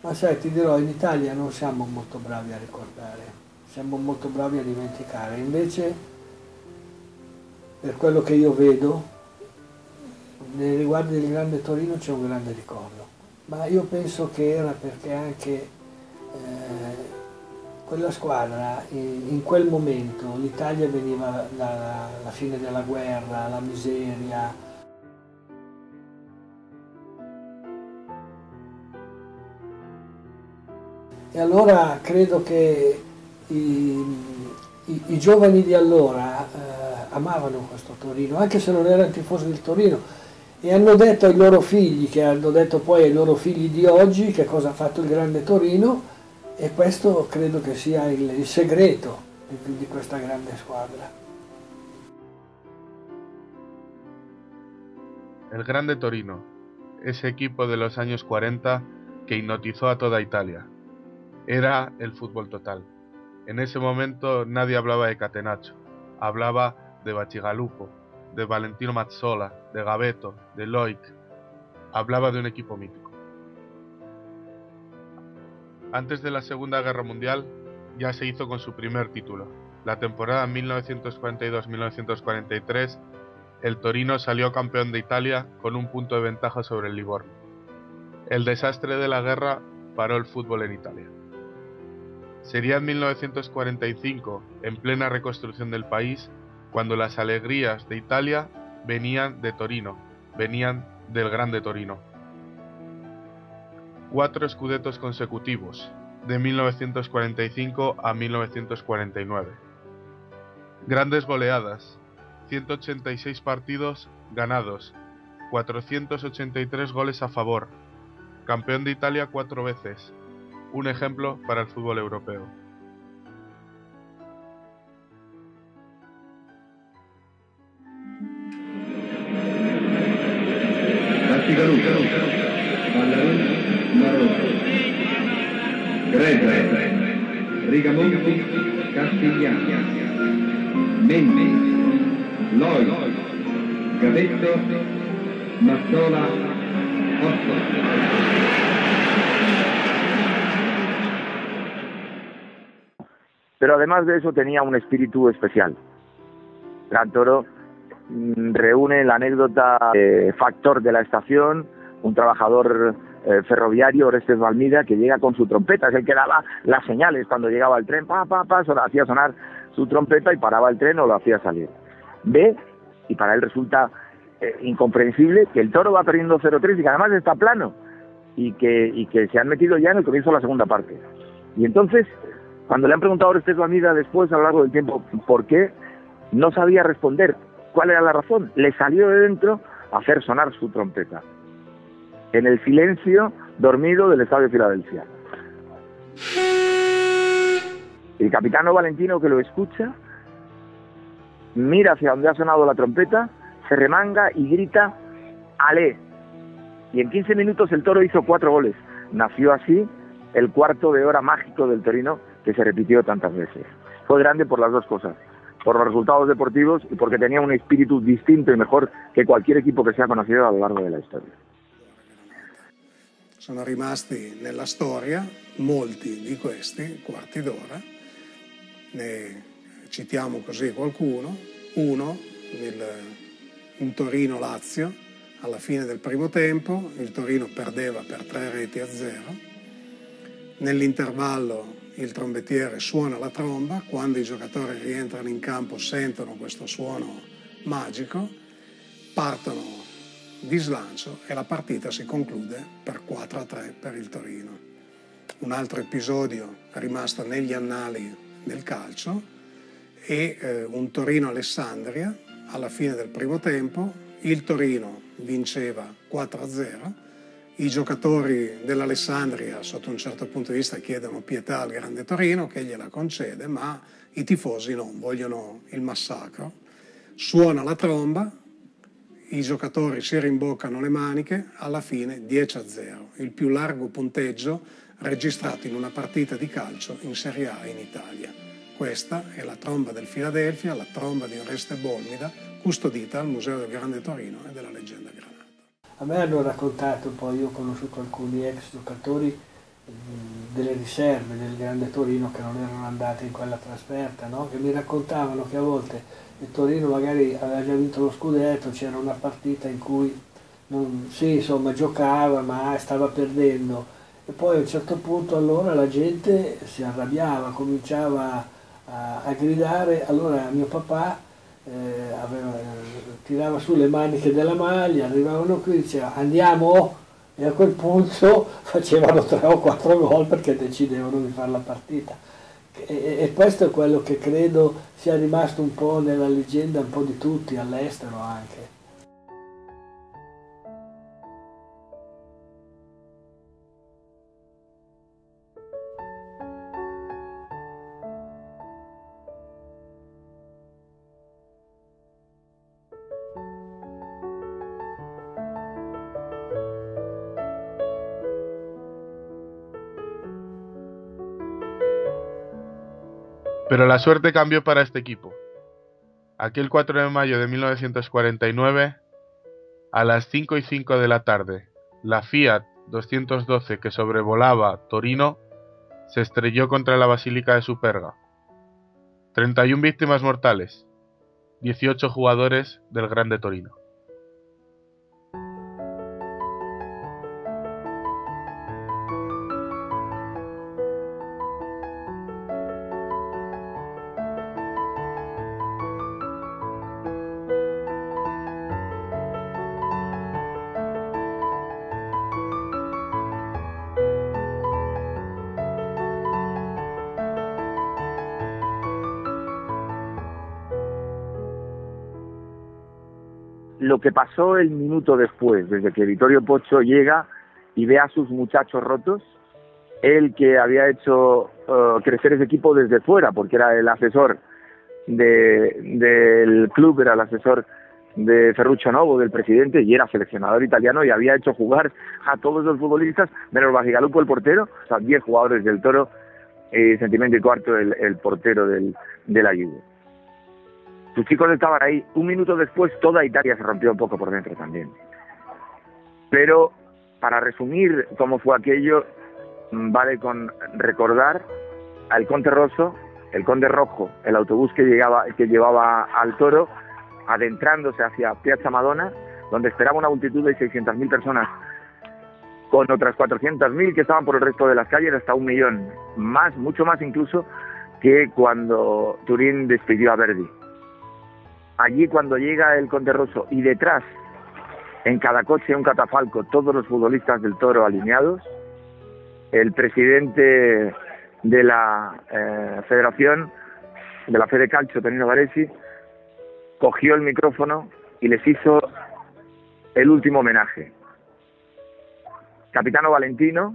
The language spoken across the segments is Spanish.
Ma sai, ti dirò, in Italia non siamo molto bravi a ricordare, siamo molto bravi a dimenticare. Invece, per quello che io vedo, nei riguardi del Grande Torino c'è un grande ricordo. Ma io penso che era perché anche quella squadra, in quel momento, l'Italia veniva dalla fine della guerra, la miseria. E allora credo che i giovani di allora amavano questo Torino, anche se non erano tifosi del Torino, e hanno detto ai loro figli, che hanno detto poi ai loro figli di oggi, che cosa ha fatto il grande Torino, e questo credo che sia il segreto di questa grande squadra. El Grande Torino, ese equipo de los años 40 que hipnotizó a toda Italia. Era el fútbol total. En ese momento nadie hablaba de Catenaccio, hablaba de Bacigalupo, de Valentino Mazzola, de Gavetto, de Loic, hablaba de un equipo mítico. Antes de la Segunda Guerra Mundial ya se hizo con su primer título. La temporada 1942-1943, el Torino salió campeón de Italia con un punto de ventaja sobre el Livorno. El desastre de la guerra paró el fútbol en Italia. Sería en 1945, en plena reconstrucción del país, cuando las alegrías de Italia venían de Torino, venían del Grande Torino. 4 Scudettos consecutivos, de 1945 a 1949. Grandes goleadas, 186 partidos ganados, 483 goles a favor, campeón de Italia 4 veces, un ejemplo para el fútbol europeo. Gretre, Rigamonti, Castigliano, Mendes, Loi, Gavetto, Mazzola, Otto. Pero además de eso tenía un espíritu especial. Gran Toro reúne la anécdota factor de la estación, un trabajador ferroviario, Orestes Valmida, que llega con su trompeta, es el que daba las señales cuando llegaba el tren, hacía sonar su trompeta y paraba el tren o lo hacía salir. Ve, y para él resulta incomprensible que el Toro va perdiendo 0-3 y que además está plano, y que se han metido ya en el comienzo de la segunda parte. Y entonces, cuando le han preguntado a Orestes Valmida después, a lo largo del tiempo, por qué, no sabía responder cuál era la razón. Le salió de dentro a hacer sonar su trompeta en el silencio dormido del estadio de Filadelfia. El capitano Valentino, que lo escucha, mira hacia donde ha sonado la trompeta, se remanga y grita ¡Ale! Y en 15 minutos el Toro hizo 4 goles. Nació así el cuarto de hora mágico del Torino, que se repitió tantas veces. Fue grande por las dos cosas, por los resultados deportivos y porque tenía un espíritu distinto y mejor que cualquier equipo que se ha conocido a lo largo de la historia. Sono rimasti nella storia molti di questi quarti d'ora, ne citiamo così qualcuno. Uno, in Torino-Lazio, alla fine del primo tempo, il Torino perdeva per 3-0. Nell'intervallo il trombettiere suona la tromba, quando i giocatori rientrano in campo sentono questo suono magico, partono di slancio e la partita si conclude per 4-3 per il Torino. Un altro episodio rimasto negli annali del calcio è un Torino-Alessandria. Alla fine del primo tempo il Torino vinceva 4-0, i giocatori dell'Alessandria sotto un certo punto di vista chiedono pietà al Grande Torino, che gliela concede, ma i tifosi no, vogliono il massacro. Suona la tromba, i giocatori si rimboccano le maniche, alla fine 10-0, il più largo punteggio registrato in una partita di calcio in Serie A in Italia. Questa è la tromba del Philadelphia, la tromba di Oreste Bolmida, custodita al Museo del Grande Torino e della Leggenda Granata. A me hanno raccontato, poi io ho conosciuto alcuni ex giocatori, delle riserve del Grande Torino che non erano andate in quella trasferta, no? Che mi raccontavano che a volte il Torino magari aveva già vinto lo scudetto, c'era una partita in cui sì, insomma, giocava ma stava perdendo, e poi a un certo punto allora la gente si arrabbiava, cominciava a gridare, allora mio papà tirava su le maniche della maglia, arrivavano qui e diceva andiamo, e a quel punto facevano 3 o 4 gol perché decidevano di fare la partita. E questo è quello che credo sia rimasto un po' nella leggenda un po' di tutti, all'estero anche. Pero la suerte cambió para este equipo. Aquel 4 de mayo de 1949, a las 5:05 de la tarde, la Fiat 212 que sobrevolaba Torino se estrelló contra la Basílica de Superga. 31 víctimas mortales, 18 jugadores del Grande Torino. Lo que pasó el minuto después, desde que Vittorio Pozzo llega y ve a sus muchachos rotos, él que había hecho crecer ese equipo desde fuera, porque era el asesor del club, era el asesor de Ferruccio Novo, del presidente, y era seleccionador italiano y había hecho jugar a todos los futbolistas, menos Bacigalupo, el portero, o sea, 10 jugadores del Toro, y Sentimenti Quarto, el portero de la Juve. Sus chicos estaban ahí. Un minuto después toda Italia se rompió un poco por dentro también. Pero para resumir cómo fue aquello, vale con recordar al Conde Rosso, el Conde Rojo, el autobús que llevaba al Toro, adentrándose hacia Piazza Madonna, donde esperaba una multitud de 600.000 personas, con otras 400.000 que estaban por el resto de las calles, hasta 1 millón, más, mucho más incluso que cuando Turín despidió a Verdi. Allí cuando llega el Conde Rosso y detrás, en cada coche un catafalco, todos los futbolistas del Toro alineados, el presidente de la federación, de la Fede Calcio, Tonino Baresi, cogió el micrófono y les hizo el último homenaje. Capitano Valentino,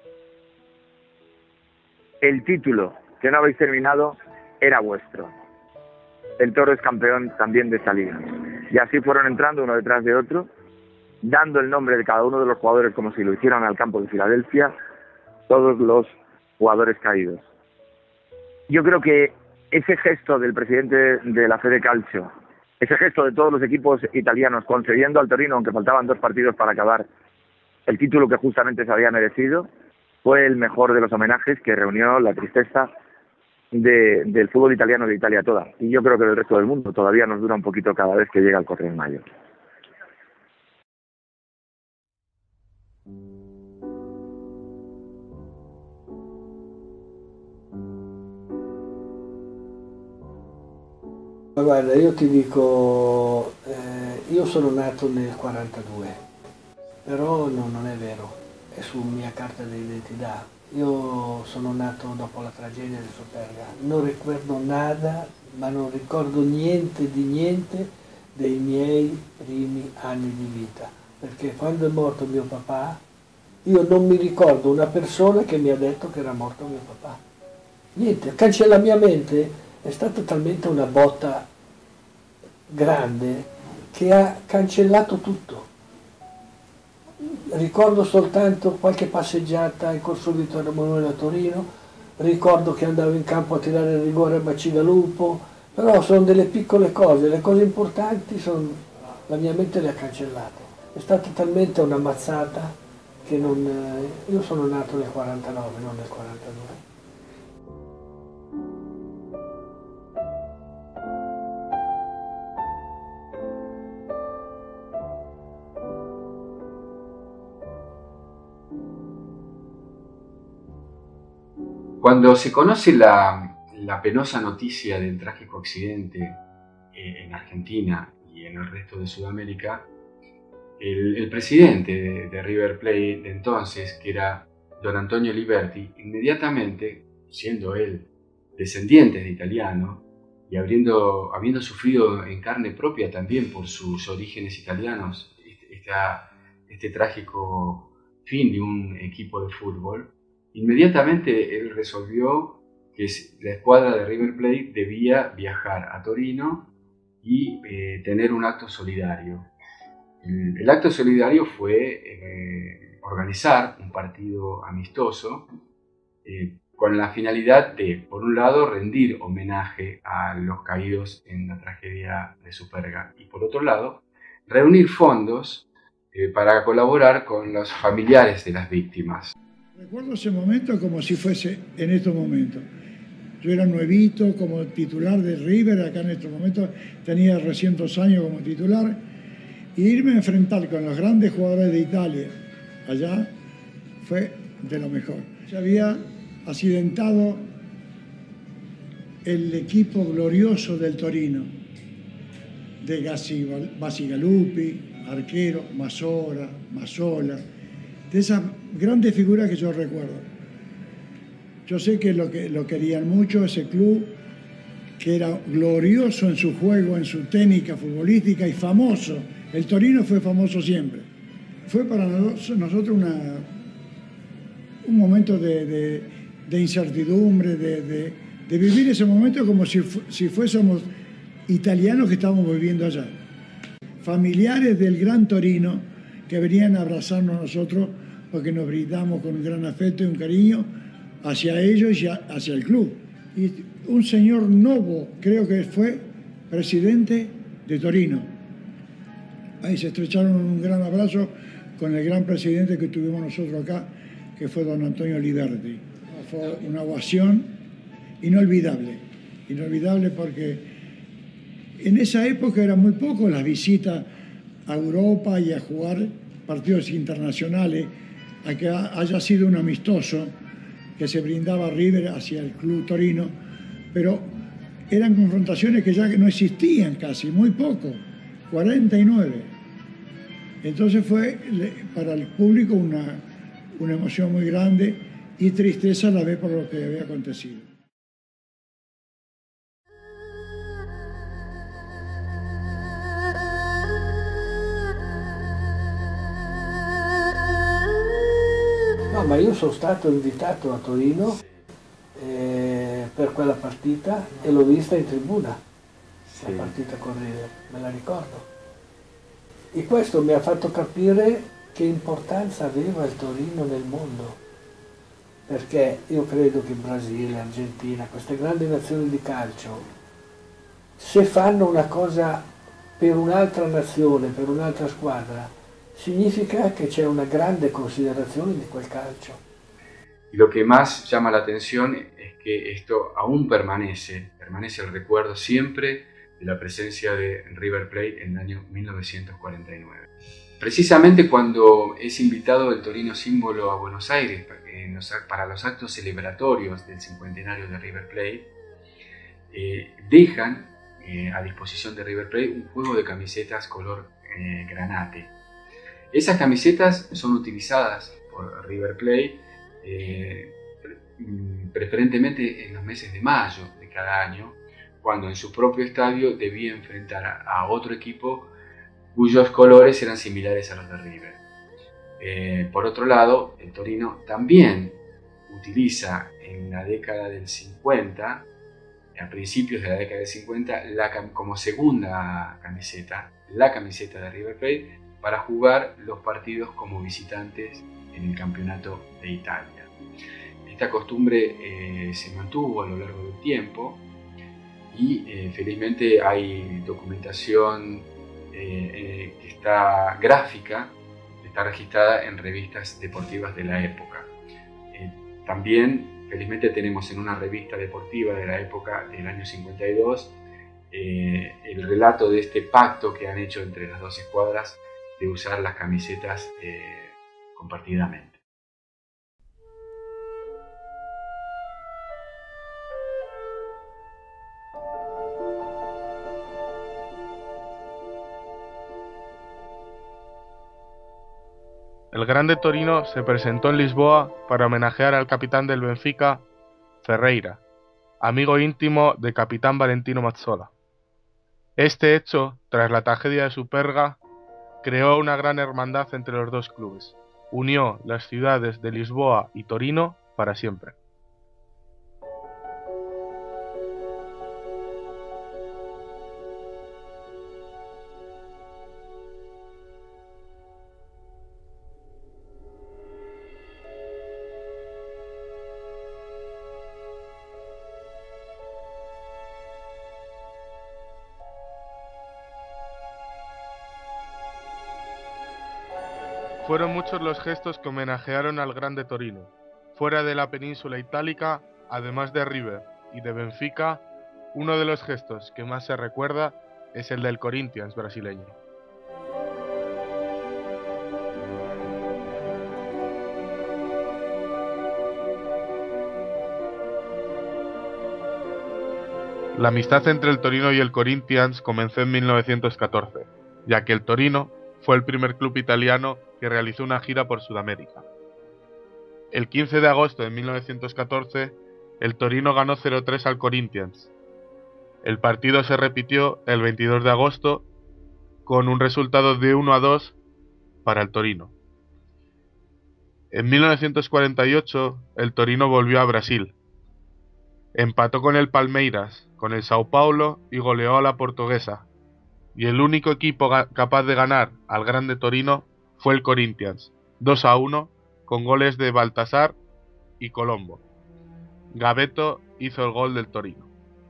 el título que no habéis terminado era vuestro. El Toro es campeón también de esta liga. Y así fueron entrando uno detrás de otro, dando el nombre de cada uno de los jugadores como si lo hicieran al campo de Filadelfia, todos los jugadores caídos. Yo creo que ese gesto del presidente de la Fede Calcio, ese gesto de todos los equipos italianos concediendo al Torino, aunque faltaban 2 partidos para acabar, el título que justamente se había merecido, fue el mejor de los homenajes que reunió la tristeza del fútbol italiano de Italia toda. Y yo creo que del resto del mundo todavía nos dura un poquito cada vez que llega el Corriere Mayo. Ma guarda, io ti dico, io sono nato nel 42, però non è vero, è su mia carta d'identità. Io sono nato dopo la tragedia di Superga, non ricordo nada, ma non ricordo niente dei miei primi anni di vita, perché quando è morto mio papà, io non mi ricordo una persona che mi ha detto che era morto mio papà. Niente, cancella la mia mente, è stata talmente una botta grande che ha cancellato tutto. Ricordo soltanto qualche passeggiata in corso Vittorio Emanuele a Torino, ricordo che andavo in campo a tirare il rigore a Bacigalupo, però sono delle piccole cose, le cose importanti la mia mente le ha cancellate. È stata talmente una mazzata che non... io sono nato nel 49, non nel 42. Cuando se conoce la penosa noticia del trágico accidente en Argentina y en el resto de Sudamérica, el presidente de River Plate de entonces, que era don Antonio Liberti, inmediatamente, siendo él descendiente de italiano y habiendo sufrido en carne propia también por sus orígenes italianos este trágico fin de un equipo de fútbol, inmediatamente él resolvió que la escuadra de River Plate debía viajar a Torino y tener un acto solidario. El acto solidario fue organizar un partido amistoso con la finalidad de, por un lado, rendir homenaje a los caídos en la tragedia de Superga y, por otro lado, reunir fondos para colaborar con los familiares de las víctimas. Recuerdo ese momento como si fuese en estos momentos. Yo era nuevito como titular de River, acá en estos momentos tenía recién 2 años como titular, y irme a enfrentar con los grandes jugadores de Italia allá fue de lo mejor. Se había accidentado el equipo glorioso del Torino, de Bacigalupi, arquero, Masora, Masola, de esas grandes figuras que yo recuerdo. Yo sé que lo querían mucho, ese club, que era glorioso en su juego, en su técnica futbolística y famoso. El Torino fue famoso siempre. Fue para nosotros un momento de incertidumbre, de vivir ese momento como si fuésemos italianos que estábamos viviendo allá. Familiares del Gran Torino que venían a abrazarnos a nosotros porque nos brindamos con un gran afecto y un cariño hacia ellos y hacia el club. Y un señor Novo, creo que fue presidente de Torino. Ahí se estrecharon un gran abrazo con el gran presidente que tuvimos nosotros acá, que fue don Antonio Liberti. Fue una ovación inolvidable porque en esa época eran muy pocos las visitas a Europa y a jugar partidos internacionales, a que haya sido un amistoso que se brindaba a River hacia el club Torino, pero eran confrontaciones que ya no existían casi, muy poco, 49. Entonces fue para el público una emoción muy grande y tristeza a la vez por lo que había acontecido. No, ma io sono stato invitato a Torino per quella partita e l'ho vista in tribuna, la partita con River, me la ricordo. E questo mi ha fatto capire che importanza aveva il Torino nel mondo, perché io credo che Brasile, Argentina, queste grandi nazioni di calcio, se fanno una cosa per un'altra nazione, per un'altra squadra, significa que c'è una grande consideración de quel calcio. Y lo que más llama la atención es que esto aún permanece el recuerdo siempre de la presencia de River Plate en el año 1949. Precisamente cuando es invitado el Torino Símbolo a Buenos Aires para los actos celebratorios del cincuentenario de River Plate, dejan a disposición de River Plate un juego de camisetas color granate. Esas camisetas son utilizadas por River Plate preferentemente en los meses de mayo de cada año, cuando en su propio estadio debía enfrentar a otro equipo cuyos colores eran similares a los de River. Por otro lado, el Torino también utiliza en la década del 50, a principios de la década del 50, como segunda camiseta, la camiseta de River Plate, para jugar los partidos como visitantes en el campeonato de Italia. Esta costumbre se mantuvo a lo largo del tiempo y felizmente hay documentación que está gráfica está registrada en revistas deportivas de la época. También, felizmente, tenemos en una revista deportiva de la época del año 52 el relato de este pacto que han hecho entre las dos escuadras de usar las camisetas compartidamente. El Grande Torino se presentó en Lisboa para homenajear al capitán del Benfica, Ferreira, amigo íntimo del capitán Valentino Mazzola. Este hecho, tras la tragedia de Superga, creó una gran hermandad entre los dos clubes, unió las ciudades de Lisboa y Torino para siempre. Fueron muchos los gestos que homenajearon al Grande Torino. Fuera de la península itálica, además de River y de Benfica, uno de los gestos que más se recuerda es el del Corinthians brasileño. La amistad entre el Torino y el Corinthians comenzó en 1914, ya que el Torino fue el primer club italiano que realizó una gira por Sudamérica. El 15 de agosto de 1914, el Torino ganó 0-3 al Corinthians. El partido se repitió el 22 de agosto con un resultado de 1-2 para el Torino. En 1948, el Torino volvió a Brasil. Empató con el Palmeiras, con el São Paulo y goleó a la Portuguesa. Y el único equipo capaz de ganar al Grande Torino fue el Corinthians, 2-1, con goles de Baltasar y Colombo. Gavetta hizo el gol del Torino.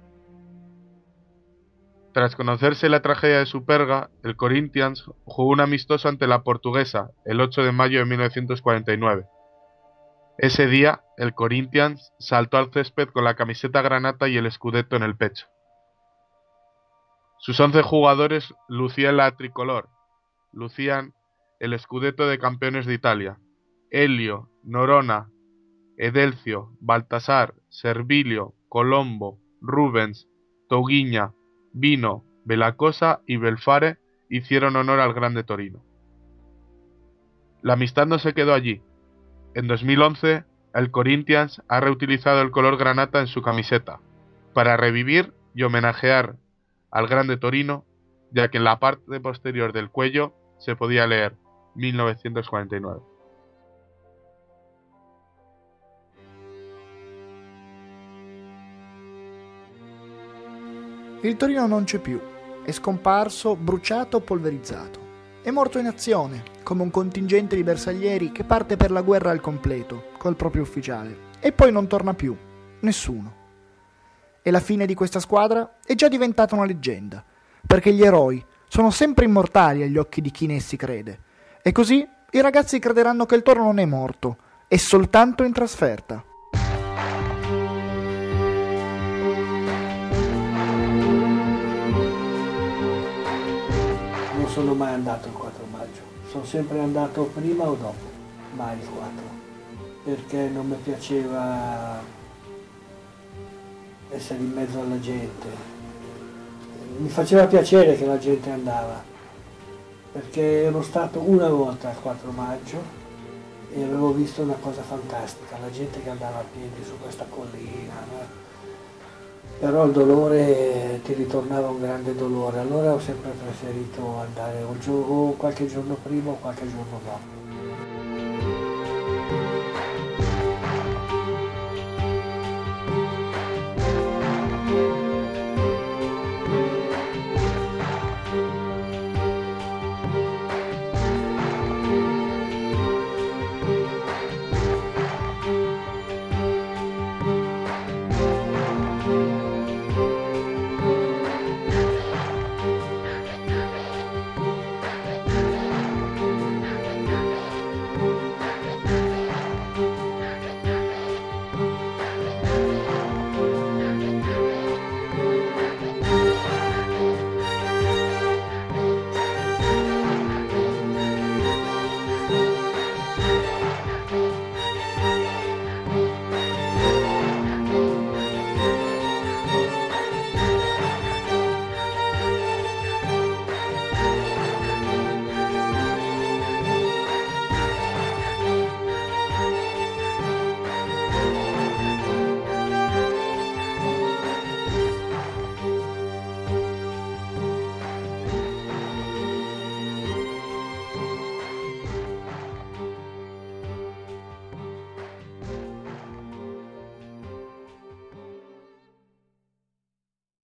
Tras conocerse la tragedia de Superga, el Corinthians jugó un amistoso ante la Portuguesa el 8 de mayo de 1949. Ese día, el Corinthians saltó al césped con la camiseta granata y el scudetto en el pecho. Sus 11 jugadores lucían la tricolor, lucían el scudetto de campeones de Italia. Elio, Noronha, Edelcio, Baltasar, Servilio, Colombo, Rubens, Touguiña, Vino, Bellacosa y Belfare hicieron honor al Grande Torino. La amistad no se quedó allí. En 2011, el Corinthians ha reutilizado el color granata en su camiseta, para revivir y homenajear al Grande Torino, ya que en la parte posterior del cuello se podía leer 1949. Il Torino non c'è più, è scomparso, bruciato, polverizzato. È morto in azione, come un contingente di bersaglieri che parte per la guerra al completo, col proprio ufficiale, e poi non torna più, nessuno. E la fine di questa squadra è già diventata una leggenda, perché gli eroi sono sempre immortali agli occhi di chi in essi crede, e così i ragazzi crederanno che il Toro non è morto, è soltanto in trasferta. Non sono mai andato il 4 maggio, sono sempre andato prima o dopo, mai il 4, perché non mi piaceva essere in mezzo alla gente. Mi faceva piacere che la gente andava, perché ero stato una volta al 4 maggio e avevo visto una cosa fantastica, la gente che andava a piedi su questa collina, però il dolore ti ritornava un grande dolore, allora ho sempre preferito andare o qualche giorno prima o qualche giorno dopo.